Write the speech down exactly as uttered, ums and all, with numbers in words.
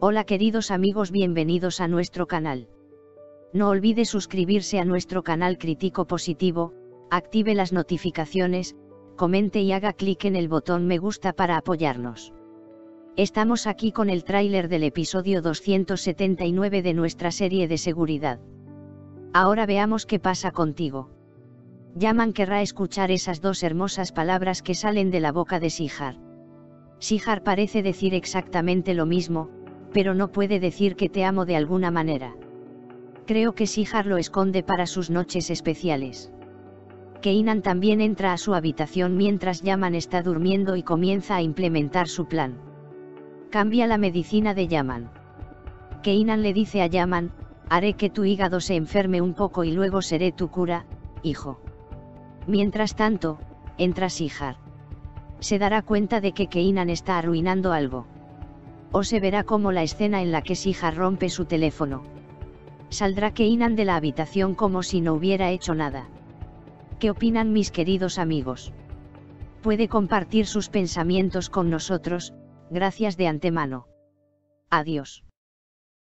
Hola queridos amigos, bienvenidos a nuestro canal. No olvide suscribirse a nuestro canal Crítico Positivo, active las notificaciones, comente y haga clic en el botón me gusta para apoyarnos. Estamos aquí con el tráiler del episodio doscientos setenta y nueve de nuestra serie de seguridad. Ahora veamos qué pasa contigo. Yaman querrá escuchar esas dos hermosas palabras que salen de la boca de Sihar. Sihar parece decir exactamente lo mismo, pero no puede decir que te amo de alguna manera. Creo que Sihar lo esconde para sus noches especiales. Keinan también entra a su habitación mientras Yaman está durmiendo y comienza a implementar su plan. Cambia la medicina de Yaman. Keinan le dice a Yaman, haré que tu hígado se enferme un poco y luego seré tu cura, hijo. Mientras tanto, entra Sihar. Se dará cuenta de que Keinan está arruinando algo. O se verá como la escena en la que Sihar rompe su teléfono. Saldrá Keinan de la habitación como si no hubiera hecho nada. ¿Qué opinan mis queridos amigos? Puede compartir sus pensamientos con nosotros, gracias de antemano. Adiós.